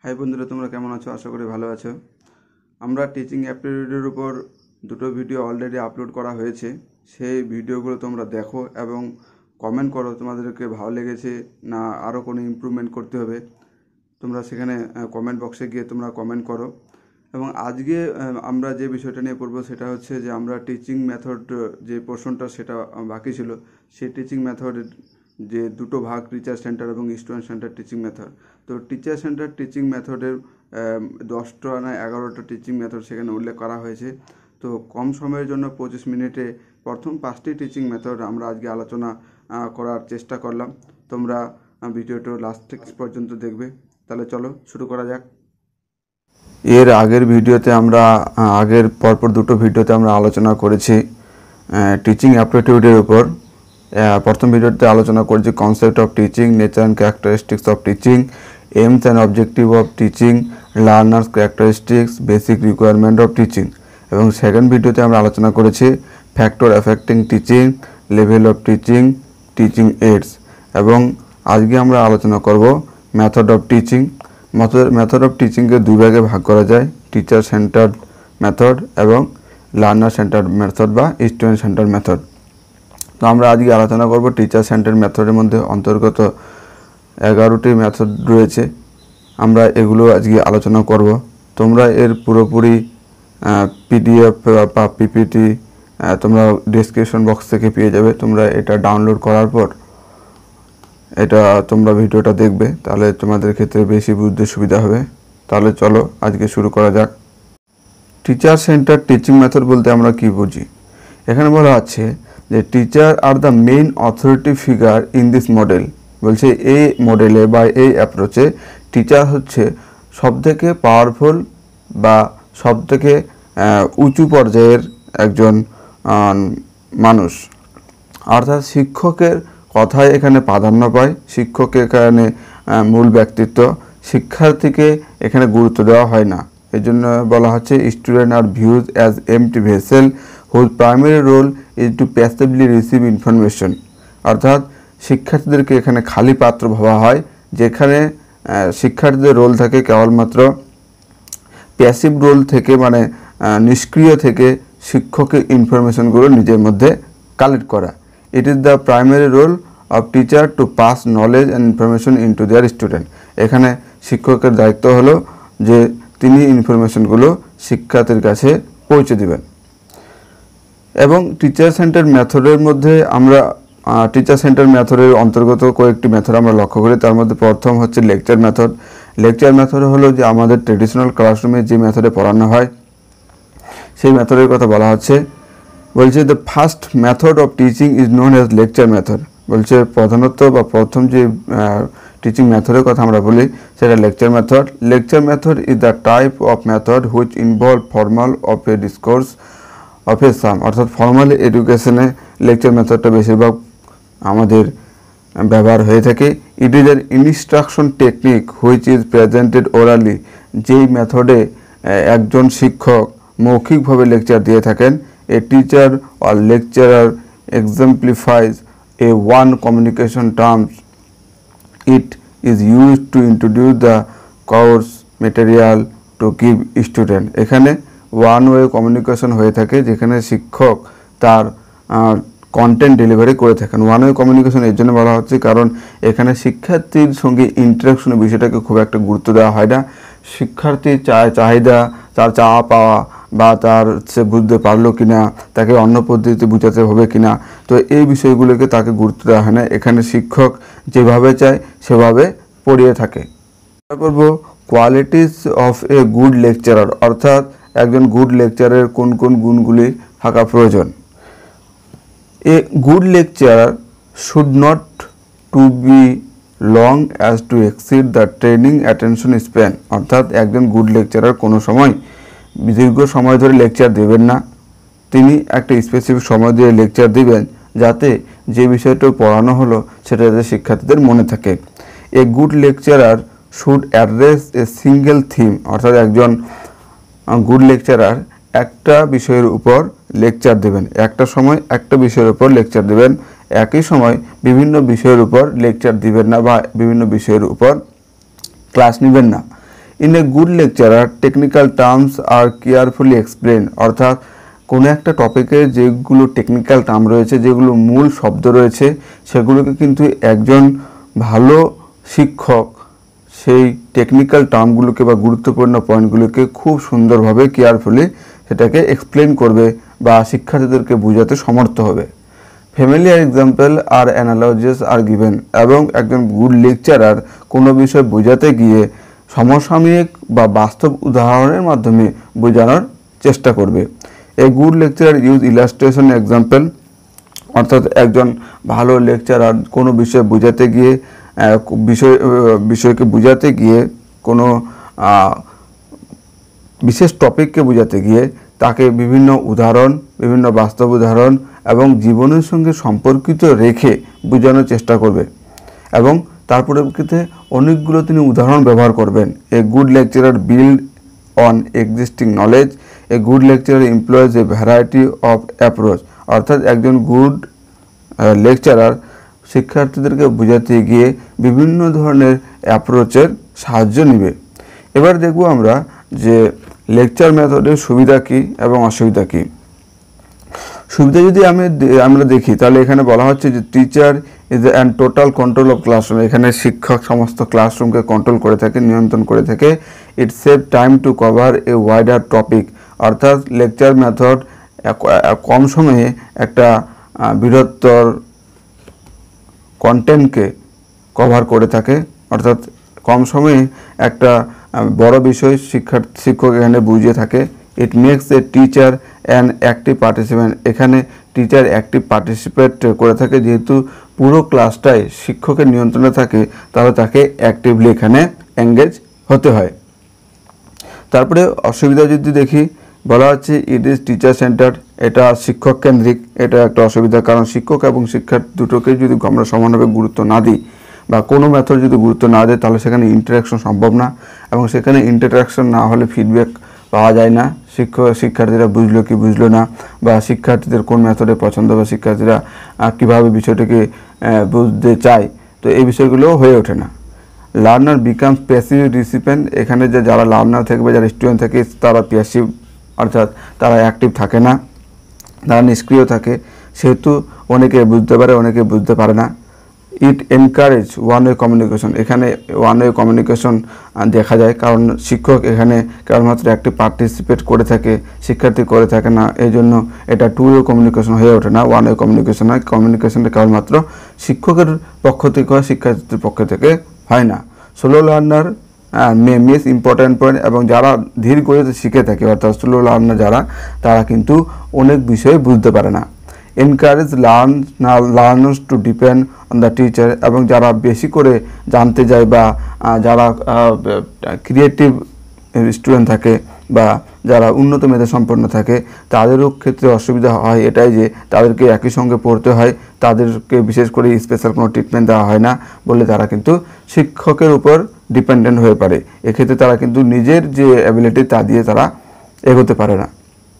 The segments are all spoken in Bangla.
হাই বন্ধুরা, তোমরা কেমন আছো? আশা করি ভালো আছো। আমরা টিচিং অ্যাপটিটিউডের উপর দুটো ভিডিও অলরেডি আপলোড করা হয়েছে। সেই ভিডিওগুলো তোমরা দেখো এবং কমেন্ট করো তোমাদেরকে ভালো লেগেছে না আরও কোনো ইমপ্রুভমেন্ট করতে হবে। তোমরা সেখানে কমেন্ট বক্সে গিয়ে তোমরা কমেন্ট করো। এবং আজকে আমরা যে বিষয়টা নিয়ে পড়বো সেটা হচ্ছে যে আমরা টিচিং মেথড যে পোর্শনটা সেটা বাকি ছিল, সেই টিচিং মেথডের যে দুটো ভাগ, টিচার সেন্টার এবং স্টুডেন্ট সেন্টার টিচিং মেথড। তো টিচার সেন্টার টিচিং মেথডের 10টা না 11টা টিচিং মেথড সেখানে উল্লেখ করা হয়েছে। তো কম সময়ের জন্য 25 মিনিটে প্রথম 5টি টিচিং মেথড আমরা আজকে আলোচনা করার চেষ্টা করলাম। তোমরা ভিডিওটা লাস্ট পর্যন্ত দেখবে। তাহলে চলো শুরু করা যাক। এর আগের ভিডিওতে আমরা পরপর দুটো ভিডিওতে আমরা আলোচনা করেছি টিচিং অ্যাপটিটিউডের উপর। প্রথম ভিডিওতে আলোচনা করেছি concept of teaching, nature and characteristics of teaching, aims and objective of teaching, learners characteristics, basic requirement of teaching. এবং সেকেন্ড ভিডিওতে আমরা আলোচনা করেছি factor affecting teaching, level of teaching, teaching aids. এবং আজকে আমরা আলোচনা করব method of teaching. Method of টিচিংকে দুই ভাগে ভাগ করা যায়, টিচার সেন্টার্ড মেথড এবং লার্নার সেন্টার্ড মেথড বা স্টুডেন্ট সেন্টার্ড মেথড। তো আমরা আজকে আলোচনা করব টিচার সেন্টার মেথডের মধ্যে অন্তর্গত 11টি মেথড রয়েছে। আমরা এগুলো আজকে আলোচনা করব। তোমরা এর পুরোপুরি পিডিএফ বা পিপিটি তোমরা ডেসক্রিপশন বক্স থেকে পেয়ে যাবে। তোমরা এটা ডাউনলোড করার পর এটা তোমরা ভিডিওটা দেখবে, তাহলে তোমাদের ক্ষেত্রে বেশি বুঝতে সুবিধা হবে। তাহলে চলো আজকে শুরু করা যাক। টিচার সেন্টার টিচিং মেথড বলতে আমরা কি বুঝি? এখানে বলা আছে যে teacher are the main authority figure in this model. বলছে এই মডেলে বা এই অ্যাপ্রোচে টিচার হচ্ছে সবথেকে পাওয়ারফুল বা সবথেকে উঁচু পর্যায়ের একজন মানুষ। অর্থাৎ শিক্ষকের কথাই এখানে প্রাধান্য পায়। শিক্ষকের এখানে মূল ব্যক্তিত্ব, শিক্ষার্থীকে এখানে গুরুত্ব দেওয়া হয় না। এই জন্য বলা হচ্ছে student are views as empty vessel whose primary role is to passively receive information. অর্থাৎ শিক্ষার্থীদেরকে এখানে খালি পাত্র ভাবা হয়, যেখানে শিক্ষার্থীদের রোল থাকে কেবলমাত্র প্যাসিভ রোল থেকে, মানে নিষ্ক্রিয় থেকে শিক্ষকের ইনফরমেশনগুলো নিজের মধ্যে কালেক্ট করা। It is the primary role of teacher to pass knowledge and information into their student. এখানে শিক্ষকের দায়িত্ব হলো যে তিনি ইনফরমেশনগুলো শিক্ষার্থীর কাছে পৌঁছে দেবেন। এবং টিচার সেন্টার মেথডের মধ্যে আমরা টিচার সেন্টার মেথডের অন্তর্গত কয়েকটি মেথড আমরা লক্ষ্য করি। তার মধ্যে প্রথম হচ্ছে লেকচার মেথড। লেকচার মেথড হলো যে আমাদের ট্রেডিশনাল ক্লাসরুমে যে মেথডে পড়ানো হয় সেই মেথডের কথা বলা হচ্ছে। বলছে the first method of teaching is known as lecture method. বলছে প্রধানত বা প্রথম যে টিচিং মেথডের কথা আমরা বলি সেটা lecture method. Lecture method is the type of method which involve formal of a discourse of a sum. অর্থাৎ ফর্মাল এডুকেশনে লেকচার মেথডটা বেশিরভাগ আমাদের ব্যবহার হয়ে থাকে। It is an instruction technique which is presented orally. যেই মেথডে একজন শিক্ষক মৌখিকভাবে লেকচার দিয়ে থাকেন। A teacher or lecturer exemplifies a one communication terms. It is used to introduce the course material to give student. এখানে ওয়ান ওয়ে কমিউনিকেশন হয়ে থাকে, যেখানে শিক্ষক তার কন্টেন্ট ডেলিভারি করে থাকেন। ওয়ান ওয়ে কমিউনিকেশন এর জন্য বলা হচ্ছে কারণ এখানে শিক্ষার্থীর সঙ্গে ইন্টারাকশনের বিষয়টাকে খুব একটা গুরুত্ব দেওয়া হয় না। শিক্ষার্থীর চাহিদা, তার চাওয়া পাওয়া বা তার সে বুঝতে পারলো কিনা, তাকে অন্য পদ্ধতিতে বুঝাতে হবে কিনা, তো এই বিষয়গুলোকে তাকে গুরুত্ব দেওয়া হয় না। এখানে শিক্ষক যেভাবে চায় সেভাবে পড়িয়ে থাকে। তারপর qualities of a good lecturer. অর্থাৎ একজন গুড লেকচারের কোন কোন গুণগুলি থাকা প্রয়োজন। A good lecturer should not to be long as to exceed the training attention span. অর্থাৎ একজন গুড লেকচারার কোনো সময় দীর্ঘ সময় ধরে লেকচার দেবেন না। তিনি একটা স্পেসিফিক সময় দিয়ে লেকচার দিবেন যাতে যে বিষয়টা পড়ানো হলো সেটা যাতে শিক্ষার্থীদের মনে থাকে। A good lecturer should address a single theme. অর্থাৎ একজন গুড লেকচারার একটা বিষয়ের উপর লেকচার দেবেন, একটা সময় একটা বিষয়ের উপর লেকচার দেবেন। একই সময় বিভিন্ন বিষয়ের উপর লেকচার দিবেন না বা বিভিন্ন বিষয়ের উপর ক্লাস নেবেন না। In a good lecturer technical terms are carefully explain, অর্থাৎ কোনো একটা টপিকে যেগুলো টেকনিক্যাল টার্ম রয়েছে, যেগুলো মূল শব্দ রয়েছে, সেগুলোকে কিন্তু একজন ভালো শিক্ষক সেই টেকনিক্যাল টার্মগুলোকে বা গুরুত্বপূর্ণ পয়েন্টগুলোকে খুব সুন্দরভাবে কেয়ারফুলি সেটাকে এক্সপ্লেন করবে বা শিক্ষার্থীদেরকে বোঝাতে সমর্থ হবে। Familiar example are analogies are given, এবং একজন গুড লেকচারার কোনো বিষয় বোঝাতে গিয়ে সমসাময়িক বা বাস্তব উদাহরণের মাধ্যমে বোঝানোর চেষ্টা করবে। A good lecturer use illustration example, অর্থাৎ একজন ভালো লেকচারার কোনো বিষয় বোঝাতে গিয়ে বিষয়কে বোঝাতে গিয়ে কোনো বিশেষ টপিককে বোঝাতে গিয়ে তাকে বিভিন্ন উদাহরণ, বিভিন্ন বাস্তব উদাহরণ এবং জীবনের সঙ্গে সম্পর্কিত রেখে বোঝানোর চেষ্টা করবে এবং তার পরিপ্রেক্ষিতে অনেকগুলো তিনি উদাহরণ ব্যবহার করবেন। A good lecturer build on existing knowledge, a good lecturer employs a variety of approach, অর্থাৎ একজন গুড লেকচারার শিক্ষার্থীদেরকে বোঝাতে গিয়ে বিভিন্ন ধরনের অ্যাপ্রোচের সাহায্য নেবে। এবার দেখব আমরা যে লেকচার মেথডের সুবিধা কী এবং অসুবিধা কী। সুবিধা যদি আমরা দেখি তাহলে এখানে বলা হচ্ছে যে teacher is and total control of classroom, এখানে শিক্ষক সমস্ত ক্লাসরুমকে কন্ট্রোল করে থাকে, নিয়ন্ত্রণ করে থাকে। It save time to cover a wider topic, অর্থাৎ লেকচার মেথড কম সময়ে একটা বৃহত্তর কন্টেন্টকে কভার করে থাকে, অর্থাৎ কম সময়ে একটা বড় বিষয় শিক্ষক এখানে বুঝিয়ে থাকে। It makes a teacher an active participant, এখানে টিচার অ্যাক্টিভ পার্টিসিপেট করে থাকে, যেহেতু পুরো ক্লাসটাই শিক্ষকের নিয়ন্ত্রণে থাকে তাহলে তাকে অ্যাক্টিভলি এখানে এঙ্গেজ হতে হয়। তারপরে অসুবিধা যদি দেখি, বলা হচ্ছে ইট ইজ টিচার সেন্টার, এটা শিক্ষক কেন্দ্রিক, এটা একটা অসুবিধা, কারণ শিক্ষক এবং শিক্ষার্থী দুটোকে যদি আমরা সমানভাবে গুরুত্ব না দিই বা কোনো মেথড যদি গুরুত্ব না দেয় তাহলে সেখানে ইন্টারাকশন সম্ভব না, এবং সেখানে ইন্টারাকশন না হলে ফিডব্যাক পাওয়া যায় না, শিক্ষার্থীরা বুঝলো কি বুঝলো না, বা শিক্ষার্থীদের কোন মেথডে পছন্দ, বা শিক্ষার্থীরা কীভাবে বিষয়টাকে বুঝতে চায়, তো এই বিষয়গুলো হয়ে ওঠে না। লার্নার বিকামস প্যাসিভ রিসিপেন্ট, এখানে যে যারা লার্নার থাকবে, যারা স্টুডেন্ট থাকে তারা প্যাসিভ, অর্থাৎ তারা অ্যাক্টিভ থাকে না, তারা নিষ্ক্রিয় থাকে, সেহেতু অনেকে বুঝতে পারে অনেকে বুঝতে পারে না। It encourage one way communication, এখানে ওয়ান ওয়ে কমিউনিকেশন দেখা যায়, কারণ শিক্ষক এখানে কেবলমাত্র একটি পার্টিসিপেট করে থাকে, শিক্ষার্থী করে থাকে না, এই জন্য এটা টু ওয়ে কমিউনিকেশন হয়ে ওঠে না, ওয়ান ওয়ে কমিউনিকেশন হয়। কমিউনিকেশনটা কেবলমাত্র শিক্ষকের পক্ষ থেকে হয়, শিক্ষার্থীর পক্ষ থেকে হয় না। Slow learner miss important point, এবং যারা ধীর গতিতে শিখে থাকে অর্থাৎ স্লো লার্নার যারা, তারা কিন্তু অনেক বিষয় বুঝতে পারে না। Encourage learners to depend on the teacher, এবং যারা বেশি করে জানতে যায় বা যারা ক্রিয়েটিভ স্টুডেন্ট থাকে বা যারা উন্নত মেধা সম্পন্ন থাকে তাদেরও ক্ষেত্রে অসুবিধা হয় এটাই যে তাদেরকে একই সঙ্গে পড়তে হয়, তাদেরকে বিশেষ করে স্পেশাল কোনো ট্রিটমেন্ট দেওয়া হয় না বলে তারা কিন্তু শিক্ষকের উপর ডিপেন্ডেন্ট হয়ে পড়ে। এক্ষেত্রে তারা কিন্তু নিজের যে অ্যাবিলিটি তা দিয়ে তারা এগোতে পারে না।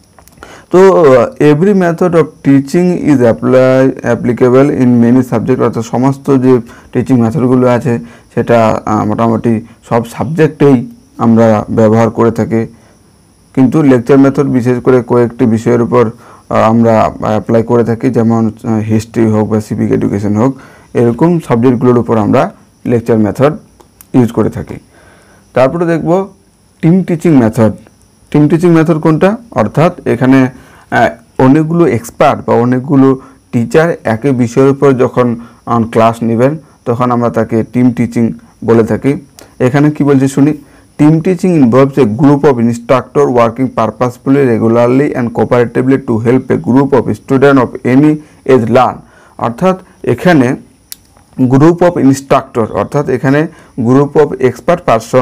তো every method of teaching is applicable in many subject, অর্থাৎ সমস্ত যে টিচিং মেথডগুলো আছে সেটা মোটামুটি সব সাবজেক্টেই আমরা ব্যবহার করে থাকি, কিন্তু লেকচার মেথড বিশেষ করে কয়েকটি বিষয়ের উপর আমরা অ্যাপ্লাই করে থাকি, যেমন হিস্ট্রি হোক বা সিভিক এডুকেশন হোক, এরকম সাবজেক্টগুলোর উপর আমরা লেকচার মেথড ইউজ করে থাকি। তারপরে দেখব team teaching method. Team teaching method কোনটা, অর্থাৎ এখানে অনেকগুলো এক্সপার্ট বা অনেকগুলো টিচার একই বিষয়ের উপর যখন ক্লাস নেবেন তখন আমরা তাকে টিম টিচিং বলে থাকি। এখানে কি বলছে শুনি, team teaching involves a group of instructor working purposefully regularly and cooperatively to help a group of student of any age learn, অর্থাৎ এখানে গ্রুপ অফ ইনস্ট্রাক্টর, অর্থাৎ এখানে গ্রুপ অফ এক্সপার্ট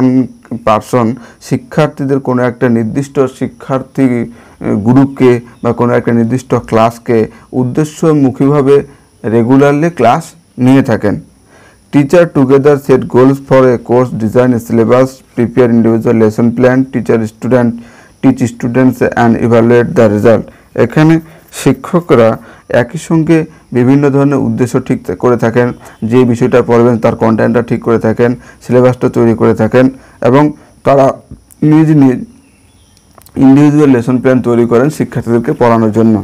পারসন শিক্ষার্থীদের কোনো একটা নির্দিষ্ট শিক্ষার্থী গ্রুপকে বা কোনো একটা নির্দিষ্ট ক্লাসকে উদ্দেশ্যমুখীভাবে রেগুলারলি ক্লাস নিয়ে থাকেন। Teacher together set goals for a course, design syllabus, prepare individual lesson plan, teach students and evaluate the result. এখানে শিক্ষকরা একই সঙ্গে বিভিন্ন ধরনের উদ্দেশ্য ঠিক করে থাকেন, যে বিষয়টা পড়বেন তার কন্টেন্টটা ঠিক করে থাকেন, সিলেবাসটা তৈরি করে থাকেন এবং তারা নিজ নিজ ইন্ডিভিজুয়াল লেসন প্ল্যান তৈরি করেন শিক্ষার্থীদেরকে পড়ানোর জন্য।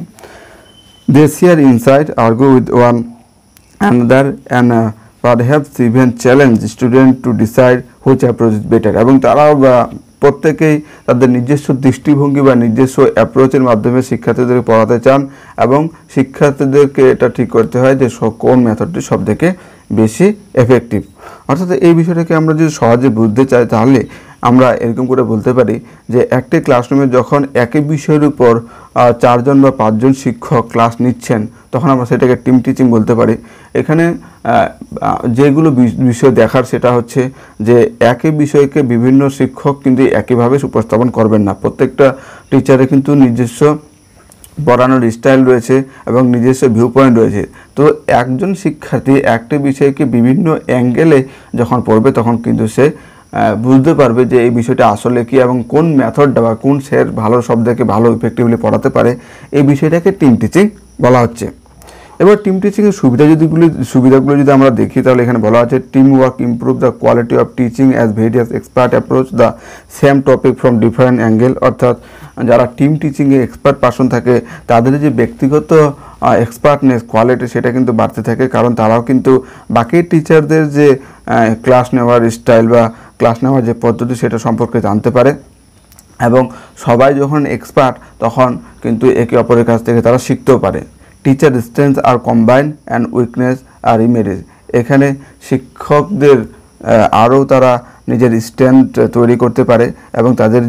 They share insight, argue with one another and perhaps even challenge student to decide which approach is better. এবং তারা প্রত্যেকেই তাদের নিজস্ব দৃষ্টিভঙ্গি বা নিজস্ব অ্যাপ্রোচের মাধ্যমে শিক্ষার্থীদেরকে পড়াতে চান এবং শিক্ষার্থীদেরকে এটা ঠিক করতে হয় যে কোন মেথডটি সবথেকে বেশি এফেক্টিভ। অর্থাৎ এই বিষয়টাকে আমরা যদি সহজে বুঝতে চাই তাহলে আমরা এরকম করে বলতে পারি যে একটি ক্লাসরুমে যখন একই বিষয়ের উপর 4 জন বা 5 জন শিক্ষক ক্লাস নিচ্ছেন তখন আমরা সেটাকে টিম টিচিং বলতে পারি। এখানে যেগুলো বিষয় দেখার সেটা হচ্ছে যে একই বিষয়কে বিভিন্ন শিক্ষক কিন্তু একইভাবে উপস্থাপন করবেন না। প্রত্যেকটা টিচারের কিন্তু নিজস্ব পড়ানোর স্টাইল রয়েছে এবং নিজস্ব ভিউ পয়েন্ট রয়েছে। তো একজন শিক্ষার্থী একটি বিষয়কে বিভিন্ন অ্যাঙ্গেলে যখন পড়বে তখন কিন্তু সে বুঝতে পারবে যে এই বিষয়টা আসলে কি এবং কোন মেথডটা বা কোন স্যার ভালো সবথেকে ভালো ইফেক্টিভলি পড়াতে পারে, এই বিষয়টাকে টিম টিচিং বলা হচ্ছে। এবার টিম টিচিংয়ের সুবিধাগুলো যদি আমরা দেখি তাহলে এখানে বলা আছে team work improve the quality of teaching as various expert approach the same topic from different angle. অর্থাৎ যারা টিম টিচিংয়ে এক্সপার্ট পার্সন থাকে তাদের যে ব্যক্তিগত এক্সপার্টনেস কোয়ালিটি সেটা কিন্তু বাড়তে থাকে, কারণ তারাও কিন্তু বাকি টিচারদের যে ক্লাস নেওয়ার স্টাইল বা ক্লাস নেওয়ার যে পদ্ধতি সেটা সম্পর্কে জানতে পারে এবং সবাই যখন এক্সপার্ট তখন কিন্তু একে অপরের কাছ থেকে তারা শিখতেও পারে। Teacher strength are combine and weakness are remedies. এখানে শিক্ষকদের আরও তারা নিজের স্ট্রেংথ তৈরি করতে পারে এবং তাদের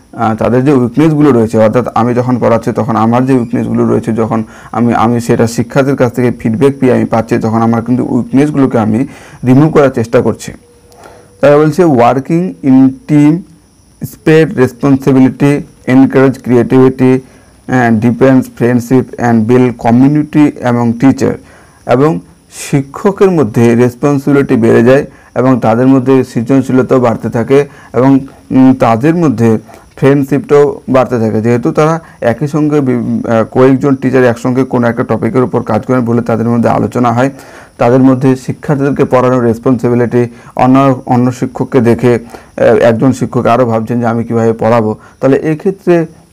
যে উইকনেসগুলো রয়েছে, অর্থাৎ আমি যখন পড়াচ্ছি তখন আমার যে উইকনেসগুলো রয়েছে যখন আমি সেটা শিক্ষার্থীর কাছ থেকে ফিডব্যাক পেয়ে আমি পাচ্ছি তখন আমার কিন্তু উইকনেসগুলোকে আমি রিমুভ করার চেষ্টা করছি। তারা বলছে working in team, spread responsibility, encourage creativity, depends friendship and build community এবং টিচার। এবং শিক্ষকের মধ্যে রেসপন্সিবিলিটি বেড়ে যায় এবং তাদের মধ্যে সৃজনশীলতাও বাড়তে থাকে এবং তাদের মধ্যে ফ্রেন্ডশিপটাও বাড়তে থাকে, যেহেতু তারা একই সঙ্গে কয়েকজন টিচার একসঙ্গে কোনো একটা টপিকের উপর কাজ করেন বলে তাদের মধ্যে আলোচনা হয়। তাদের মধ্যে শিক্ষার্থীদেরকে পড়ানোর রেসপন্সিবিলিটি, অন্য শিক্ষককে দেখে একজন শিক্ষক আরও ভাবছেন যে আমি কীভাবে পড়াবো। তাহলে এক্ষেত্রে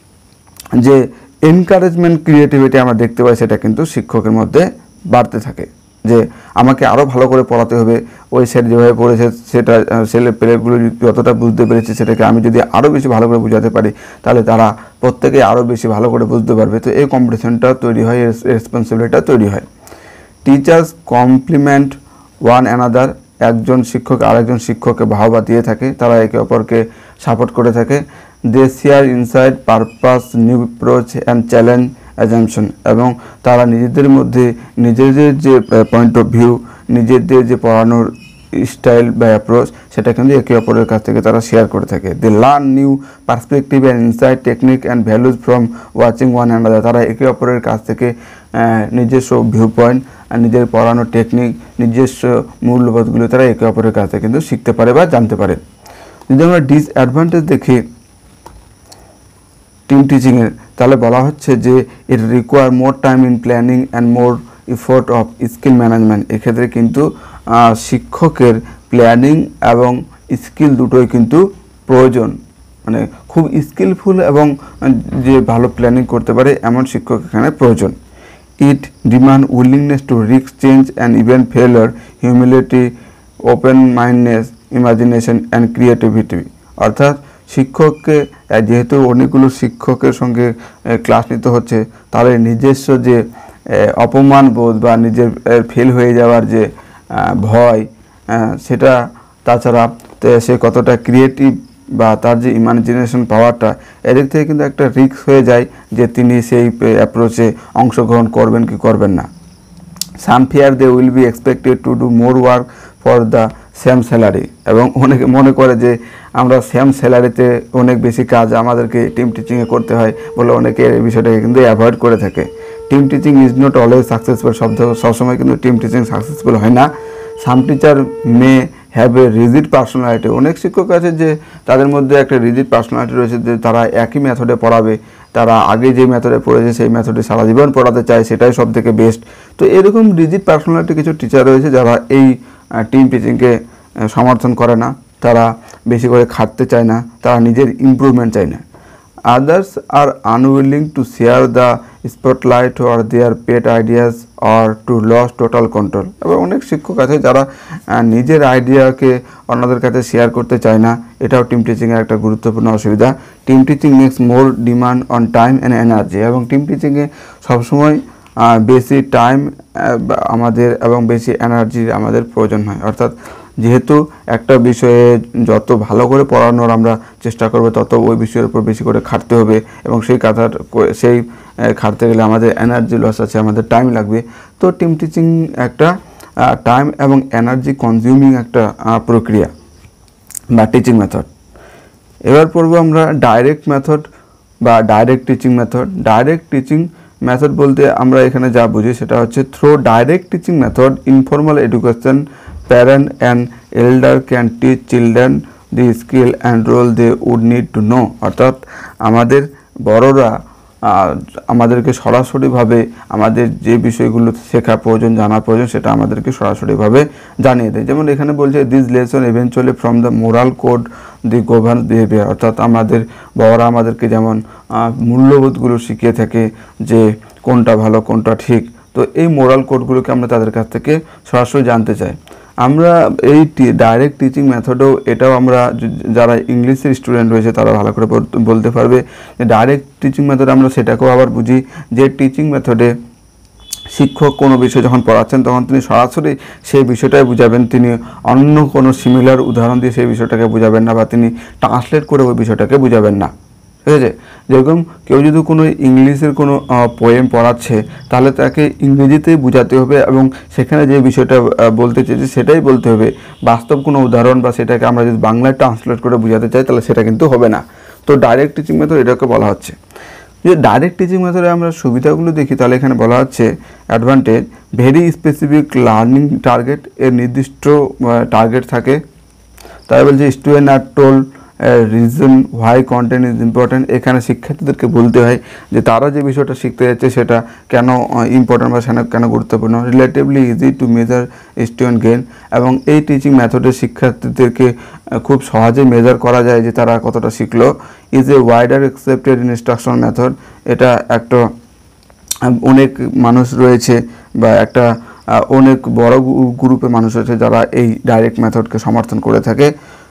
যে এনকারেজমেন্ট ক্রিয়েটিভিটি আমরা দেখতে পাই সেটা কিন্তু শিক্ষকের মধ্যে বাড়তে থাকে, যে আমাকে আরও ভালো করে পড়াতে হবে, ওই স্যার যেভাবে পড়েছে সেটা ছেলে পেলেগুলো যতটা বুঝতে পেরেছে সেটাকে আমি যদি আরও বেশি ভালো করে বোঝাতে পারি তাহলে তারা প্রত্যেকেই আরও বেশি ভালো করে বুঝতে পারবে। তো এই কম্পিটিশনটা তৈরি হয়, রেসপন্সিবিলিটিটা তৈরি হয়। Teachers complement one another. একজন শিক্ষক আরেকজন শিক্ষককে বাহবা দিয়ে থাকে, তারা একে অপরকে সাপোর্ট করে থাকে। They share insight, purpose, new approach and challenge assumption. এবং তারা নিজেদের মধ্যে নিজেদের যে পয়েন্ট অফ ভিউ, নিজেদের যে পড়ানোর স্টাইল বা অ্যাপ্রোচ সেটা কিন্তু একে অপরের কাছ থেকে তারা শেয়ার করে থাকে। They learn new perspective and insight, technique and values from watching one another. তারা একে অপরের কাছ থেকে নিজস্ব ভিউ পয়েন্ট আর নিজের পড়ানোর টেকনিক, নিজস্ব মূল্যবোধগুলো তারা একে অপরের কাছ থেকে কিন্তু শিখতে পারে বা জানতে পারে। যদি আমরা ডিসঅ্যাডভান্টেজ দেখি টিম টিচিংয়ের তাহলে বলা হচ্ছে যে it require more time in planning and more effort of skill management. এক্ষেত্রে কিন্তু শিক্ষকের প্ল্যানিং এবং স্কিল দুটোই কিন্তু প্রয়োজন, মানে খুব স্কিলফুল এবং যে ভালো প্ল্যানিং করতে পারে এমন শিক্ষক এখানে প্রয়োজন। It demand willingness to risk change and even failure, humility, open mindness, imagination and creativity. অর্থাৎ শিক্ষককে যেহেতু অনেকগুলো শিক্ষকের সঙ্গে ক্লাস নিতে হচ্ছে তাহলে নিজস্ব যে অপমান বোধ বা নিজের ফেল হয়ে যাওয়ার যে ভয় সেটা, তাছাড়া সে কতটা ক্রিয়েটিভ বা তার যে ইমাজিনেশন পাওয়ারটা, এদিক থেকে কিন্তু একটা রিস্ক হয়ে যায় যে তিনি সেই অ্যাপ্রোচে অংশগ্রহণ করবেন কি করবেন না। Some fear they will be expected to do more work for the same salary. এবং অনেকে মনে করে যে আমরা সেম স্যালারিতে অনেক বেশি কাজ আমাদেরকে টিম টিচিংয়ে করতে হয় বলে অনেকে এই বিষয়টাকে কিন্তু অ্যাভয়েড করে থাকে। Team teaching is not always successful. সবসময় কিন্তু টিম টিচিং সাকসেসফুল হয় না। Some teacher may have a rigid personality. অনেক শিক্ষক আছে যে তাদের মধ্যে একটা রিজিড পার্সোনালিটি রয়েছে, যে তারা একই মেথডে পড়াবে, তারা আগে যে মেথডে পড়েছে সেই মেথডে সারা জীবন পড়াতে চায়, সেটাই সব থেকে বেস্ট। তো এরকম রিজিড পার্সোনালিটি কিছু টিচার রয়েছে যারা এই টিম টিচিংকে সমর্থন করে না। তারা বেশি করে খাটতে চায় না, তারা নিজের ইমপ্রুভমেন্ট চায় না। Others are unwilling to share the spotlight or their pet ideas or to lose total control. এবার অনেক শিক্ষক আছে যারা নিজের আইডিয়াকে অন্যদের কাছে শেয়ার করতে চায় না, এটাও টিম টিচিংয়ের একটা গুরুত্বপূর্ণ অসুবিধা। Team teaching makes more demand on time and energy, এবং টিম টিচিংয়ে সবসময় বেশি টাইম আমাদের এবং বেশি এনার্জির আমাদের প্রয়োজন হয়। অর্থাৎ যেহেতু একটা বিষয়ে যত ভালো করে পড়ানোর আমরা চেষ্টা করব, তত ওই বিষয়ের উপর বেশি করে খাটতে হবে, এবং সেই খাটতে গেলে আমাদের এনার্জি লস আছে, আমাদের টাইম লাগবে। তো টিম টিচিং একটা টাইম এবং এনার্জি কনজিউমিং একটা প্রক্রিয়া বা টিচিং মেথড। এবার পড়ব আমরা ডাইরেক্ট মেথড বা direct teaching method. Direct teaching method বলতে আমরা এখানে যা বুঝি সেটা হচ্ছে through direct teaching method informal education parent and elder can teach children the skill and role they would need to know। অর্থাৎ আমাদের বড়রা আমাদেরকে সরাসরিভাবে আমাদের যে বিষয়গুলো শেখা প্রয়োজন, জানা প্রয়োজন, সেটা আমাদেরকে সরাসরিভাবে জানিয়ে দেয়। যেমন এখানে বলছে this lesson eventually from the moral code the govern behaviour. অর্থাৎ আমাদের বড়রা আমাদেরকে যেমন মূল্যবোধগুলো শিখিয়ে থাকে যে কোনটা ভালো কোনটা ঠিক, তো এই মোরাল কোডগুলোকে আমরা তাদের কাছ থেকে সরাসরি জানতে চাই। আমরা এই ডাইরেক্ট টিচিং মেথডেও এটাও আমরা যারা ইংলিশের স্টুডেন্ট রয়েছে তারা ভালো করে বলতে পারবে যে ডাইরেক্ট টিচিং মেথড আমরা সেটাকেও আবার বুঝি যে টিচিং মেথডে শিক্ষক কোনো বিষয় যখন পড়াচ্ছেন তখন তিনি সরাসরি সেই বিষয়টাই বুঝাবেন, তিনি অন্য কোনো সিমিলার উদাহরণ দিয়ে সেই বিষয়টাকে বুঝাবেন না, বা তিনি ট্রান্সলেট করে ওই বিষয়টাকে বুঝাবেন না। ঠিক আছে, যেরকম কেউ যদি কোনো ইংলিশের কোনো পোয়েম পড়াচ্ছে তাহলে তাকে ইংরেজিতেই বোঝাতে হবে, এবং সেখানে যে বিষয়টা বলতে চেয়েছে সেটাই বলতে হবে। বাস্তব কোনো উদাহরণ বা সেটাকে আমরা যদি বাংলায় ট্রান্সলেট করে বোঝাতে চাই তাহলে সেটা কিন্তু হবে না। তো ডাইরেক্ট টিচিং মেথড এটাকে বলা হচ্ছে। যদি ডাইরেক্ট টিচিং মেথডে আমরা সুবিধাগুলো দেখি তাহলে এখানে বলা হচ্ছে advantage very specific learning target, এর নির্দিষ্ট টার্গেট থাকে। তাই বলছে student are told reason why content is important. এখানে শিক্ষার্থীদেরকে বলতে হয় যে তারা যে বিষয়টা শিখতে যাচ্ছে সেটা কেন ইম্পর্ট্যান্ট বা সেটা কেন গুরুত্বপূর্ণ। Relatively easy to measure student gain, এবং এই টিচিং মেথডের শিক্ষার্থীদেরকে খুব সহজে মেজার করা যায় যে তারা কতটা শিখলো। Is a wider accepted instruction method, এটা একটা অনেক মানুষ রয়েছে বা একটা অনেক বড় গ্রুপে মানুষ রয়েছে যারা এই ডাইরেক্ট মেথডকে সমর্থন করে থাকে।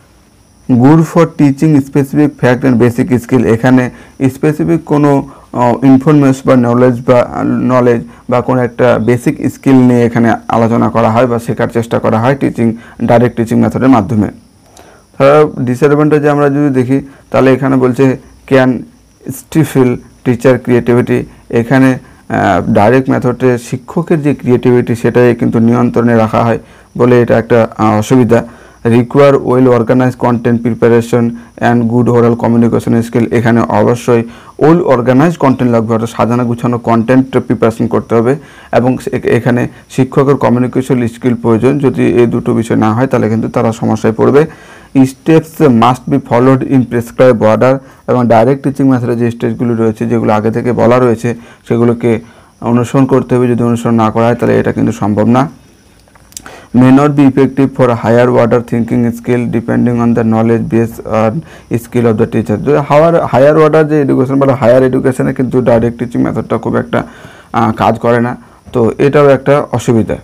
Good for teaching specific fact and basic skill, এখানে স্পেসিফিক কোনো ইনফরমেশন বা নলেজ বা কোনো একটা বেসিক স্কিল নিয়ে এখানে আলোচনা করা হয় বা শেখার চেষ্টা করা হয় ডাইরেক্ট টিচিং মেথডের মাধ্যমে। ডিসঅ্যাডভান্টেজে আমরা যদি দেখি তাহলে এখানে বলছে ক্যান স্টিফল টিচার ক্রিয়েটিভিটি, এখানে ডাইরেক্ট মেথডে শিক্ষকের যে ক্রিয়েটিভিটি সেটাই কিন্তু নিয়ন্ত্রণে রাখা হয় বলে এটা একটা অসুবিধা। Require well organise content preparation and good oral communication skill, এখানে অবশ্যই ওয়েল অর্গানাইজ কন্টেন্ট লাগবে, অর্থাৎ সাজানো গুছানো কন্টেন্ট প্রিপারেশন করতে হবে, এবং এখানে শিক্ষকের কমিউনিকেশন স্কিল প্রয়োজন। যদি এই দুটো বিষয় না হয় তাহলে কিন্তু তারা সমস্যায় পড়বে। Steps must be followed in prescribe order, এবং ডাইরেক্ট টিচিং মেথডে যে স্টেপগুলো রয়েছে যেগুলো আগে থেকে বলা রয়েছে সেগুলোকে অনুসরণ করতে হবে। যদি অনুসরণ না করা হয় তাহলে এটা কিন্তু সম্ভব না। may not be effective for higher order thinking skill depending on the knowledge base or skill of the teacher। Higher order যে এডুকেশন বা হায়ার এডুকেশনে কিন্তু ডাইরেক্ট টিচিং মেথডটা খুব একটা কাজ করে না, তো এটাও একটা অসুবিধা।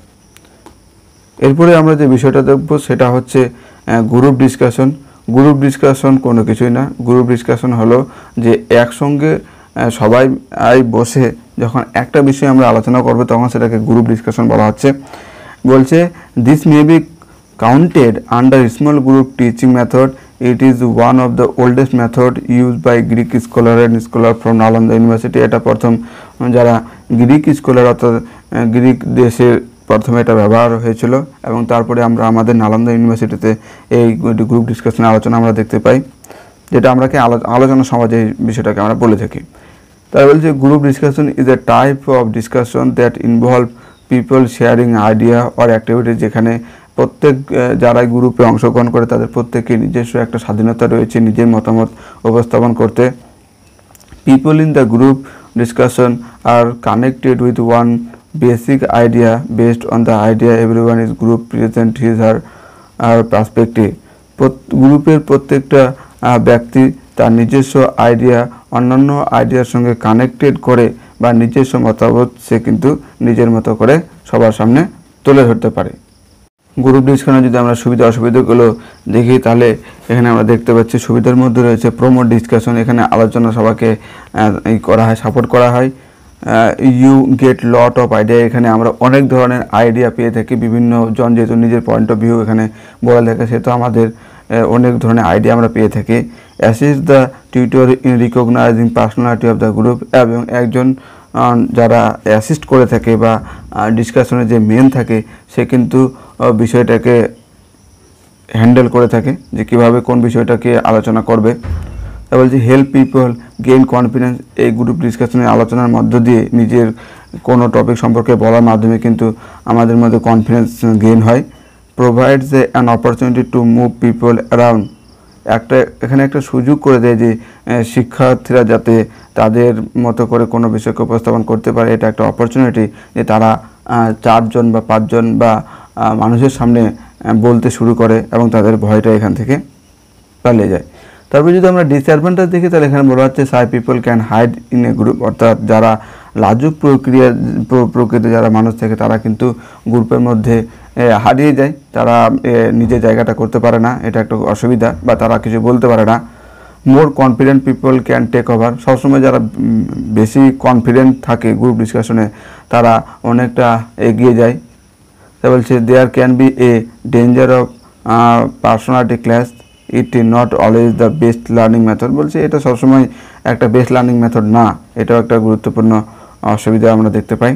এরপরে আমরা যে বিষয়টা দেখব সেটা হচ্ছে গ্রুপ ডিসকাশন। গ্রুপ ডিসকাশন কোনো কিছুই না, গ্রুপ ডিসকাশন হলো যে একসঙ্গে সবাই বসে যখন একটা বিষয় আমরা আলোচনা করব তখন সেটাকে গ্রুপ ডিসকাশন বলা হচ্ছে। বলছে this may be counted under small group teaching method, it is one of the oldest method use by Greek scholar and scholar from Nalanda University. এটা প্রথম যারা গ্রিক স্কলার অর্থাৎ গ্রিক দেশের প্রথমে এটা ব্যবহার হয়েছিল, এবং তারপরে আমরা আমাদের নালন্দা ইউনিভার্সিটিতে এই গ্রুপ ডিসকাশনের আলোচনা আমরা দেখতে পাই, যেটা আমরাকে আলোচনা সমাজে এই বিষয়টাকে আমরা বলে থাকি। তাই বলছে group discussion is a type of discussion that involve people sharing idea or activity, যেখানে প্রত্যেক যারা গ্রুপে অংশগ্রহণ করে তাদের প্রত্যেকের নিজস্ব একটা স্বাধীনতা রয়েছে নিজের মতামত উপস্থাপন করতে। People in the group discussion are connected with one basic idea based on the idea everyone is group present his or perspective. গ্রুপের প্রত্যেকটা ব্যক্তি তার নিজস্ব আইডিয়া অন্যান্য আইডিয়ার সঙ্গে কানেক্টেড করে বা নিজস্ব মতামত সে কিন্তু নিজের মতো করে সবার সামনে তুলে ধরতে পারে। গ্রুপ ডিসকাশনে যদি আমরা সুবিধা অসুবিধাগুলো দেখি তাহলে এখানে আমরা দেখতে পাচ্ছি সুবিধার মধ্যে রয়েছে প্রমোট ডিসকাশন। এখানে আলোচনা সবাইকে করা হয়, সাপোর্ট করা হয়। You get lot of idea, এখানে আমরা অনেক ধরনের আইডিয়া পেয়ে থাকি। বিভিন্ন জন যেহেতু নিজের পয়েন্ট অফ ভিউ এখানে বলে থাকে, সেহেতু আমাদের অনেক ধরনের আইডিয়া আমরা পেয়ে থাকি। Assist the tutor in recognising personality of the group, এবং একজন যারা অ্যাসিস্ট করে থাকে বা ডিসকাশনে যে মেন থাকে সে কিন্তু বিষয়টাকে হ্যান্ডেল করে থাকে যে কীভাবে কোন বিষয়টাকে আলোচনা করবে। তা বলছি হেল্প পিপল গেইন কনফিডেন্স, এই গ্রুপ ডিসকাশনের আলোচনার মধ্য দিয়ে নিজের কোনো টপিক সম্পর্কে বলার মাধ্যমে কিন্তু আমাদের মধ্যে কনফিডেন্স গেইন হয়। Provides an opportunity to move people around, এখানে একটা সুযোগ করে দেয় যে শিক্ষার্থীরা যাতে তাদের মতো করে কোনো বিষয়কে উপস্থাপন করতে পারে। এটা একটা অপরচুনিটি যে তারা 4 জন বা 5 জন বা মানুষের সামনে বলতে শুরু করে এবং তাদের ভয়টা এখান থেকে পালিয়ে যায়। তারপর যদি আমরা ডিসঅ্যাডভান্টেজ দেখি তাহলে এখানে বলা হচ্ছে shy people can hide in a group, অর্থাৎ যারা লাজুক প্রকৃতি যারা মানুষ থাকে তারা কিন্তু গ্রুপের মধ্যে হারিয়ে যায়, তারা নিজের জায়গাটা করতে পারে না, এটা একটা অসুবিধা, বা তারা কিছু বলতে পারে না। More confident people can take over, সবসময় যারা বেশি কনফিডেন্ট থাকে গ্রুপ ডিসকাশনে তারা অনেকটা এগিয়ে যায়। তা বলছে there can be a danger of personality clash, it is not always the best learning method, বলছে এটা সবসময় একটা বেস্ট লার্নিং মেথড না, এটাও একটা গুরুত্বপূর্ণ অসুবিধা আমরা দেখতে পাই।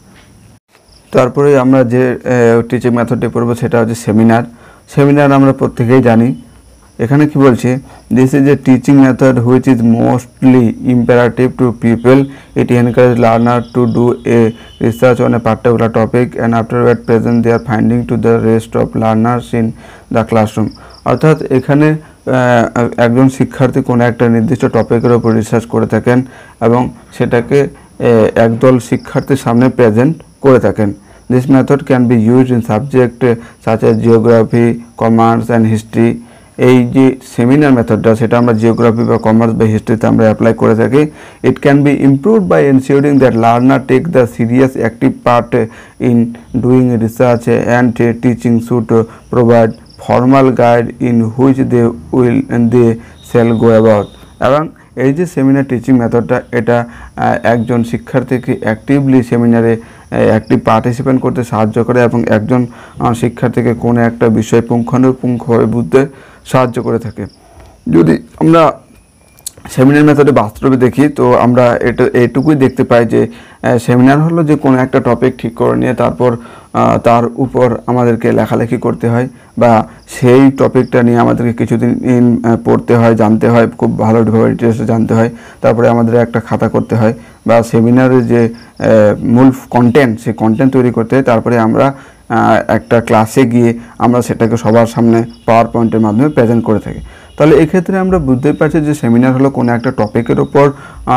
তারপরে আমরা যে টিচিং মেথডটি পড়বো সেটা হচ্ছে সেমিনার আমরা প্রত্যেকেই জানি। এখানে কি বলছে this is a teaching method which is mostly imperative to people, it encourage learner to do a research on a particular topic and afterward present their finding to the rest of learners in the classroom, অর্থাৎ এখানে একজন শিক্ষার্থী কোনো একটা নির্দিষ্ট টপিকের ওপর রিসার্চ করে থাকেন এবং সেটাকে একদল শিক্ষার্থীর সামনে প্রেজেন্ট করে থাকেন। This method can be used in subject such as geography, commerce and history. এই যে সেমিনার মেথডটা সেটা আমরা জিওগ্রাফি বা কমার্স বা হিস্ট্রিতে আমরা অ্যাপ্লাই করে থাকি। It can be improved by ensuring that learner take the serious active part in doing research and teaching should provide formal guide in which they shall go about. এবং এই যে সেমিনার টিচিং মেথডটা এটা একজন শিক্ষার্থীকে অ্যাক্টিভলি সেমিনারে অ্যাক্টিভ পার্টিসিপেন্ট করতে সাহায্য করে এবং একজন শিক্ষার্থীকে কোনো একটা বিষয় পুঙ্খানুপুঙ্খভাবে বুঝতে সাহায্য করে থাকে। যদি আমরা সেমিনার মেথডে বাস্তবে দেখি তো আমরা এইটুকুই দেখতে পাই যে সেমিনার হলো যে কোনো একটা টপিক ঠিক করে নিয়ে তারপর তার উপর আমাদেরকে লেখালেখি করতে হয় বা সেই টপিকটা নিয়ে আমাদেরকে কিছুদিন পড়তে হয়, জানতে হয়, খুব ভালোভাবে ডিটেলসে জানতে হয়, তারপরে আমাদের একটা খাতা করতে হয় বা সেমিনারের যে মূল কন্টেন্ট সেই কন্টেন্ট তৈরি করতে হয়, তারপরে আমরা একটা ক্লাসে গিয়ে আমরা সেটাকে সবার সামনে পাওয়ার পয়েন্টের মাধ্যমে প্রেজেন্ট করে থাকি। তাহলে এক্ষেত্রে আমরা বুঝতেই পারছি যে সেমিনার হলো কোনো একটা টপিকের ওপর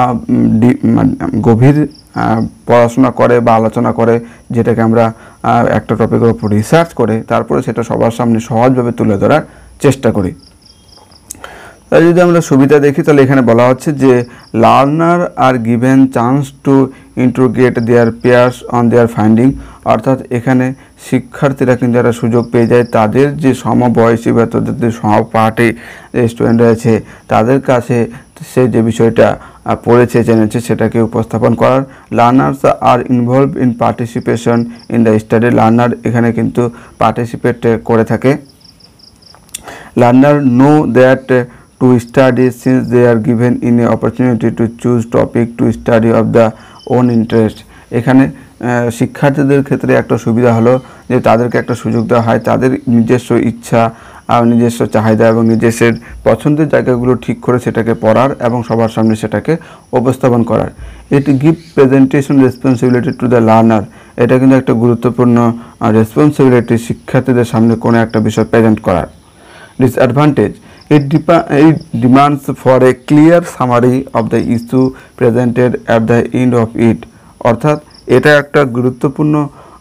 গভীর পড়াশোনা করে বা আলোচনা করে, যেটাকে আমরা একটা টপিকের ওপর রিসার্চ করে তারপরে সেটা সবার সামনে সহজভাবে তুলে ধরার চেষ্টা করি। তাই যদি আমরা সুবিধা দেখি তাহলে এখানে বলা হচ্ছে যে learner are given chance to interrogate their peers on their finding, অর্থাৎ এখানে শিক্ষার্থীরা কিন্তু একটা সুযোগ পেয়ে যায় তাদের যে সমবয়সী বা তাদের যে সহপাঠী স্টুডেন্ট রয়েছে তাদের কাছে সে যে বিষয়টা পড়েছে জেনেছে সেটাকে উপস্থাপন করার। Learners are involve in participation in the study, learner এখানে কিন্তু পার্টিসিপেট করে থাকে। Learner know that to study since they are given in a opportunity to choose topic to study of the own interest। এখানে শিক্ষার্থীদের ক্ষেত্রে একটা সুবিধা হলো যে তাদেরকে একটা সুযোগ দেওয়া হয় তাদের নিজস্ব ইচ্ছা আর নিজস্ব চাহিদা এবং নিজস্ব পছন্দের জায়গাগুলো ঠিক করে সেটাকে পড়ার এবং সবার সামনে সেটাকে উপস্থাপন করার। It give presentation responsibility to the learner, এটা কিন্তু একটা গুরুত্বপূর্ণ রেসপন্সিবিলিটি শিক্ষার্থীদের সামনে কোনো একটা বিষয় প্রেজেন্ট করার। Disadvantage, It demands for a clear summary of the issue presented at the end of it, অর্থাৎ এটা একটা গুরুত্বপূর্ণ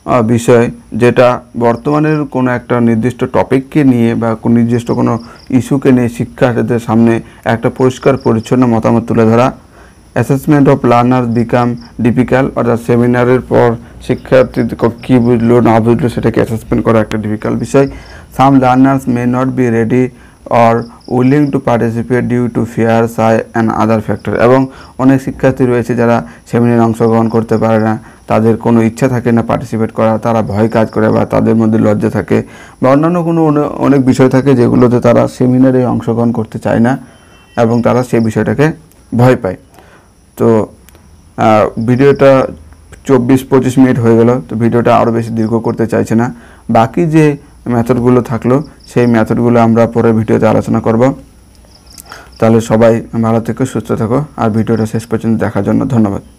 বিষয়, যেটা বর্তমানের কোনো একটা নির্দিষ্ট টপিককে নিয়ে বা নির্দিষ্ট কোনো ইস্যুকে নিয়ে শিক্ষার্থীদের সামনে একটা পরিষ্কার পরিচ্ছন্ন মতামত তুলে ধরা। Assessment of learners become difficult, অর্থাৎ সেমিনারের পর শিক্ষার্থী কী বুঝলো না বুঝলো সেটাকে অ্যাসেসমেন্ট করা একটা ডিফিকাল্ট বিষয়। Some learners may not be ready or willing to participate due to fear shy and other factor, এবং অনেক শিক্ষার্থী রয়েছে যারা সেমিনারে অংশগ্রহণ করতে পারে না, তাদের কোনো ইচ্ছা থাকে না পার্টিসিপেট করা, তারা ভয় কাজ করে বা তাদের মধ্যে লজ্জা থাকে বা অন্যান্য কোনো অনেক বিষয় থাকে যেগুলোতে তারা সেমিনারে অংশগ্রহণ করতে চায় না এবং তারা সেই বিষয়টাকে ভয় পায়। তো ভিডিওটা 24-25 মিনিট হয়ে গেল, তো ভিডিওটা আরও বেশি দীর্ঘ করতে চাইছে না। বাকি যে মেথডগুলো থাকলো সেই মেথডগুলো আমরা পরের ভিডিওতে আলোচনা করব। তাহলে সবাই ভালো থেকো, সুস্থ থাকো, আর ভিডিওটা শেষ পর্যন্ত দেখার জন্য ধন্যবাদ।